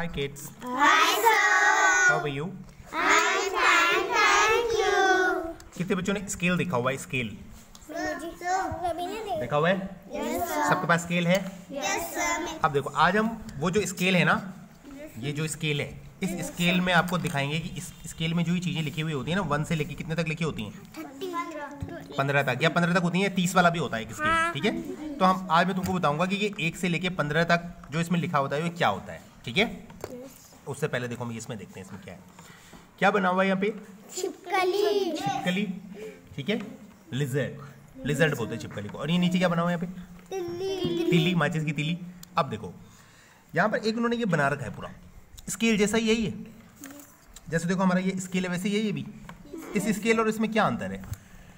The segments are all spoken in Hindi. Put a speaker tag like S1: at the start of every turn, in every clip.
S1: Hi kids.
S2: Hi sir.
S1: How are you?
S2: I'm fine, thank you.
S1: कितने बच्चों ने स्केल देखा हुआ है? स्केल देखा हुआ है?
S2: Yes sir.
S1: सबके पास स्केल है?
S2: Yes sir.
S1: अब देखो, आज हम वो जो स्केल है ना, ये जो स्केल है, इस स्केल में आपको दिखाएंगे कि इस स्केल में जो ये चीजें लिखी हुई होती है ना, 1 से लेके कितने तक लिखी होती हैं? 15 तक, या 15 तक होती है, 30 वाला भी होता है एक स्केल, ठीक है? तो हम आज मैं तुमको बताऊंगा कि ये 1 से लेके 15 तक जो इसमें लिखा होता है वो क्या होता है, ठीक है? उससे पहले देखो हम इसमें देखते हैं इसमें क्या है। क्या बना हुआ है यहाँ पे?
S2: छिपकली।
S1: छिपकली, ठीक है? लिजर्ड, लिजर्ड बोलते हैं छिपकली को। और ये नीचे क्या बना हुआ है यहाँ पे? तिल्ली, माचिस की तिल्ली। अब देखो यहाँ पर एक उन्होंने ये बना रखा है पूरा स्केल जैसा ही, यही है। जैसे देखो हमारा ये स्केल है वैसे यही है भी। इस स्केल और इसमें क्या अंतर है?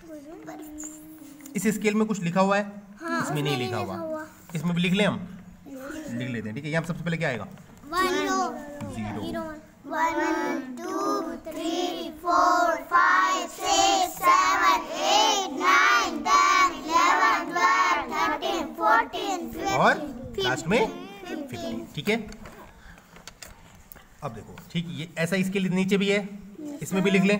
S1: इस स्केल में कुछ लिखा हुआ है, इसमें नहीं लिखा हुआ। इसमें भी लिख लें हम, लिख लेते हैं, ठीक है? यहाँ सबसे पहले क्या आएगा? 0।
S2: 1 2 3 4 5 6 7 8 9 10 11 12 13 14 15
S1: और लास्ट में 15, ठीक है? अब देखो, ठीक, ये ऐसा इसके लिए नीचे भी है, इसमें भी लिख लें।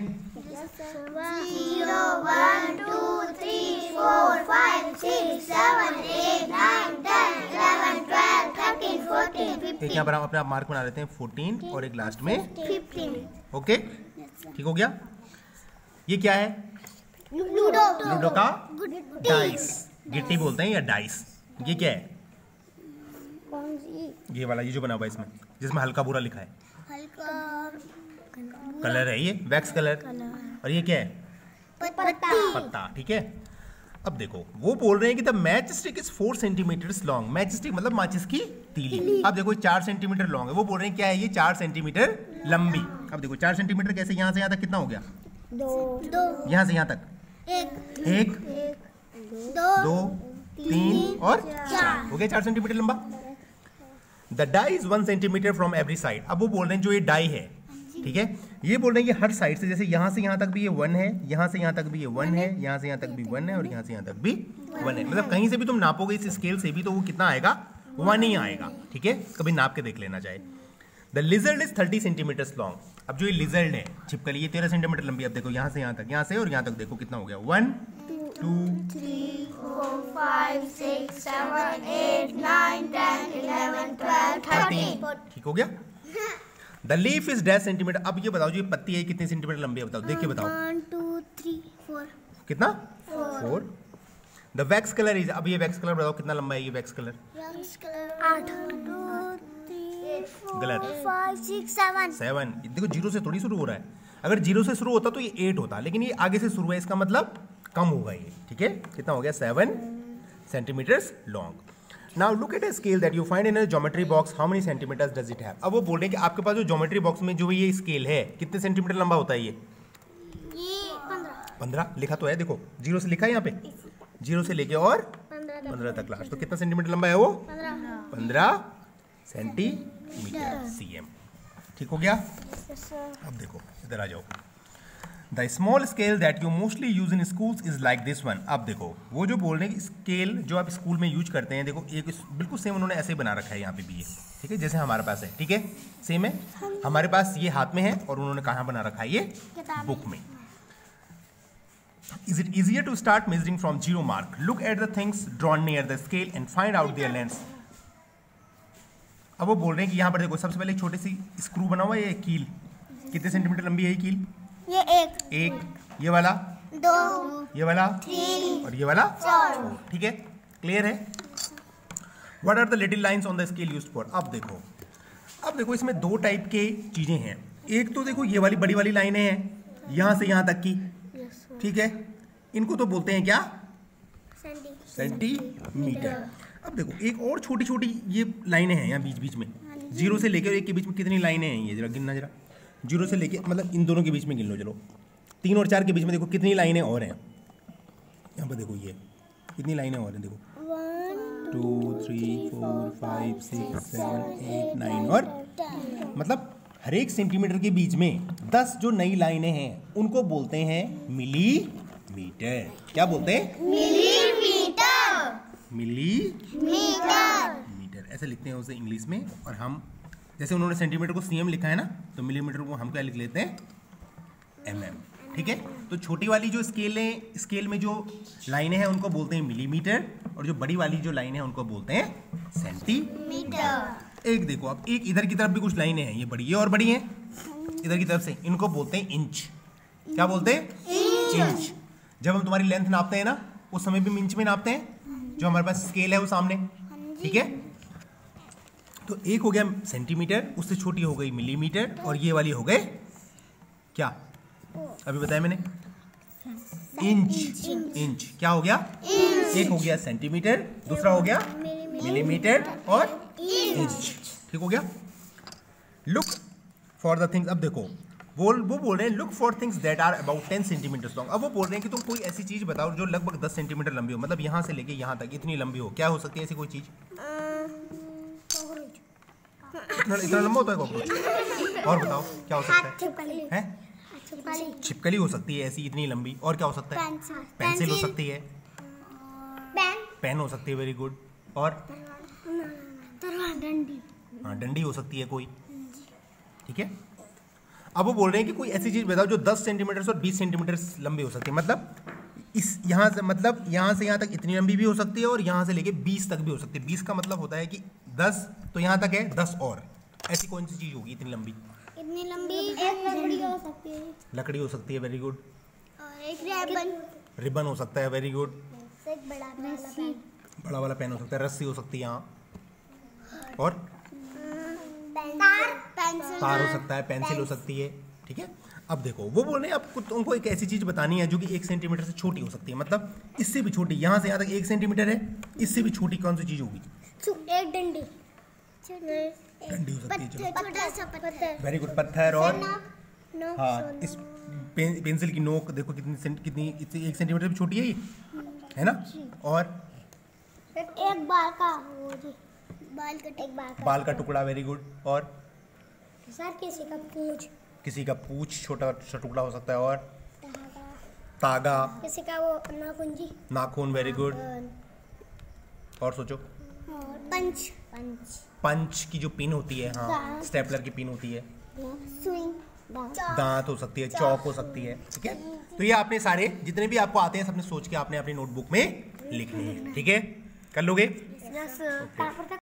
S2: 0 1 2 3 4 5 6 7 8 9 10 11 12 13 14 15
S1: एक यहाँ पर हम अपने आप मार्क बना लेते हैं 14 और एक लास्ट में
S2: 15।
S1: ओके, ठीक हो गया? ये क्या है?
S2: लूडो।
S1: लूडो का डाइस, गिट्टी बोलते हैं या डाइस। ये क्या है?
S2: कौन सी?
S1: ये वाला, ये जो बना हुआ है इसमें, जिसमें हल्का बुरा लिखा है,
S2: हल्का
S1: कलर है, ये वैक्स कलर। और ये क्या है? पत्ता, ठीक है? अब देखो वो बोल रहे हैं कि the matchstick is 4 centimetres long. Matchstick मतलब माचिस की तीली। अब देखो 4 सेंटीमीटर लॉन्ग है, वो बोल रहे हैं क्या है? ये 4 सेंटीमीटर लंबी। अब देखो 4 सेंटीमीटर कैसे? यहाँ से यहाँ तक कितना हो गया?
S2: 2
S1: यहाँ से यहाँ तक 1 2 3 और 4 हो गया 4 सेंटीमीटर लंबा। The die is 1 centimetre from every side. अब वो बोल रहे हैं जो ये डाई है, ठीक है, ये बोल रहे हैं कि हर साइड से, जैसे यहाँ से यहाँ तक भी ये 1 है, यहाँ से यहाँ तक भी ये 1 है, यहाँ से यहाँ तक भी 1 है और यहाँ से यहाँ तक भी 1 है। मतलब कहीं से भी तुम नापोगे इस स्केल से भी तो वो कितना आएगा? 1 ही आएगा, ठीक है? कभी नाप के देख लेना चाहे। The lizard is 30 centimetre long. अब जो ये लिजर्ड है, छिपकली, ये 13 सेंटीमीटर लंबी। अब देखो यहाँ से यहाँ तक, यहाँ से और यहाँ तक देखो कितना हो गया? 1 2
S2: 3 4 5 6 7 8 9 10 11 12 13।
S1: ठीक हो गया? The leaf is 10 centimetre. अब ये बताओ, जो ये पत्ती है कितने सेंटीमीटर लंबी है? बताओ, देख के बताओ।
S2: 1 2 3 4
S1: कितना? 4। द वैक्स कलर इज, अब ये वैक्स कलर बताओ कितना लंबा है ये वैक्स कलर?
S2: 8 2 3 4
S1: गलत।
S2: 5 6 7
S1: 7। देखो 0 से थोड़ी शुरू हो रहा है। अगर 0 से शुरू होता तो ये 8 होता, लेकिन ये आगे से शुरू है, इसका मतलब कम होगा ये, ठीक है? कितना हो गया? 7 centimetres long. Now look at a scale that you find in a geometry box. How many centimeters does it have? अब वो बोल रहे हैं कि आपके पास जो ज्योमेट्री बॉक्स में जो ये स्केल है कितने सेंटीमीटर लंबा होता है ये? 15 लिखा तो है, देखो 0 से लिखा है यहाँ पे, 0 से लेके और 15 तक लास्ट। तो कितना सेंटीमीटर लंबा है वो? 15 सेंटीमीटर cm। ठीक हो गया? अब देखो इधर आ जाओ। The small scale that you mostly use in schools is like this one. अब देखो वो जो बोल रहे हैं कि स्केल जो आप स्कूल में यूज करते हैं, देखो एक बिल्कुल सेम उन्होंने ऐसे ही बना रखा है यहाँ पे भी, ये ठीक है, जैसे हमारे पास है, ठीक है, सेम है। हमारे पास ये हाथ में है और उन्होंने कहाँ बना रखा है? ये बुक में। Is it easier to start measuring from 0 mark? Look at the things drawn near the scale and find out their lengths. अब वो बोल रहे हैं कि यहाँ पर देखो सबसे पहले एक छोटी सी स्क्रू बना हुआ है, ये कील कितने सेंटीमीटर लंबी है? ये कील
S2: ये एक,
S1: ये वाला
S2: 2,
S1: ये वाला
S2: 3
S1: और ये वाला
S2: 4।
S1: ठीक है, क्लियर है? What are the little lines on the scale used for? अब देखो इसमें 2 टाइप के चीजें हैं। एक तो देखो ये वाली बड़ी वाली लाइनें हैं यहाँ से यहाँ तक की, ठीक है, इनको तो बोलते हैं क्या? सेंटीमीटर। अब देखो एक और छोटी छोटी ये लाइनें हैं यहाँ बीच बीच में, 0 से लेकर 1 के बीच में कितनी लाइनें हैं? ये जरा गिनना, जरा 0 से लेके, मतलब इन दोनों के बीच में गिन लो, चलो 3 और 4 के बीच में देखो कितनी लाइनें और हैं यहाँ पर। देखो ये कितनी लाइनें और हैं, देखो 2 3 4 5 6 7 8 9 और
S2: 10।
S1: मतलब हर एक सेंटीमीटर के बीच में 10 जो नई लाइनें हैं उनको बोलते हैं मिलीमीटर। क्या बोलते हैं?
S2: मिलीमीटर।
S1: मिलीमीटर ऐसे लिखते हैं उसे इंग्लिश में, और हम जैसे उन्होंने सेंटीमीटर को cm लिखा है ना, तो मिलीमीटर को हम क्या लिख लेते हैं, mm। ठीक है, तो छोटी वाली जो स्केल में जो लाइनें हैं उनको बोलते हैं मिलीमीटर, और जो बड़ी वाली जो लाइनें हैं उनको बोलते हैं सेंटीमीटर। एक देखो, अब एक इधर की तरफ भी कुछ लाइनें हैं, ये बड़ी, ये और बड़ी हैं इधर की तरफ से, इनको बोलते हैं इंच। क्या बोलते हैं, इंच। जब हम तुम्हारी लेंथ नापते हैं ना, उस समय भी इंच में नापते हैं, जो हमारे पास स्केल है वो सामने। ठीक है, तो एक हो गया सेंटीमीटर, उससे छोटी हो गई मिलीमीटर, और ये वाली हो गए क्या, अभी बताया मैंने, इंच। इंच क्या हो गया, एक हो गया सेंटीमीटर, दूसरा हो गया मिलीमीटर और इंच। ठीक हो गया। लुक फॉर द थिंग्स, अब देखो वो बोल रहे हैं look for things that are about 10 centimetre long. अब वो बोल रहे हैं कि तुम कोई ऐसी चीज बताओ जो लगभग 10 सेंटीमीटर लंबी हो, मतलब यहाँ से लेके यहाँ तक इतनी लंबी हो। क्या हो सकती है ऐसी कोई चीज? इतना लंबा होता है कॉकरोच? और बताओ क्या हो सकता है? छिपकली हो सकती है ऐसी इतनी लंबी। और क्या हो सकता है? पेंसिल हो सकती है, पेन हो सकती है, वेरी गुड। और हाँ, डंडी हो सकती है कोई। ठीक है, अब वो बोल रहे हैं कि कोई ऐसी चीज बताओ जो 10 सेंटीमीटर और 20 सेंटीमीटर लंबी हो सकती है। मतलब इस यहाँ से, मतलब यहाँ से यहाँ तक इतनी लंबी भी हो सकती है, और यहाँ से लेके 20 तक भी हो सकती है। 20 का मतलब होता है कि 10 तो यहाँ तक है, 10 और ऐसी कौन सी चीज होगी इतनी लंबी?
S2: इतनी लंबी एक लकड़ी हो सकती है।
S1: लकड़ी हो सकती है, वेरी गुड।
S2: और एक रिबन,
S1: रिबन हो सकता है, वेरी गुड।
S2: एक बड़ा
S1: वाला पेन हो सकता है, रस्सी हो सकती है यहाँ, और तार हो सकता है, पेंसिल हो सकती है। ठीक है, अब देखो वो बोल रहे हैं आपको उनको एक ऐसी चीज बतानी है जो कि 1 सेंटीमीटर से छोटी हो सकती है, मतलब इससे भी छोटी। यहाँ से यहाँ तक 1 सेंटीमीटर है, इससे भी छोटी कौन सी चीज होगी?
S2: एक डंडी,
S1: डंडी हो सकती है,
S2: छोटा सा पत्थर,
S1: वेरी गुड, पत्थर। और हाँ, इस पेंसिल की नोक देखो कितनी 1 सेंटीमीटर भी छोटी है ये, है ना। और
S2: एक बाल का
S1: टुकड़ा, वेरी गुड। और
S2: सर
S1: किसी का पूंछ छोटा सा टुकड़ा हो सकता है। और तागा,
S2: किसी का वो
S1: नाखून, वेरी गुड। और सोचो, पंच की जो पिन होती है, हाँ, स्टेपलर की पिन होती है। दांत हो सकती है, चौक हो सकती है। ठीक है, तो ये आपने सारे जितने भी आपको आते हैं सबने सोच के आपने अपनी नोटबुक में लिखने हैं। ठीक है, कर लोगे?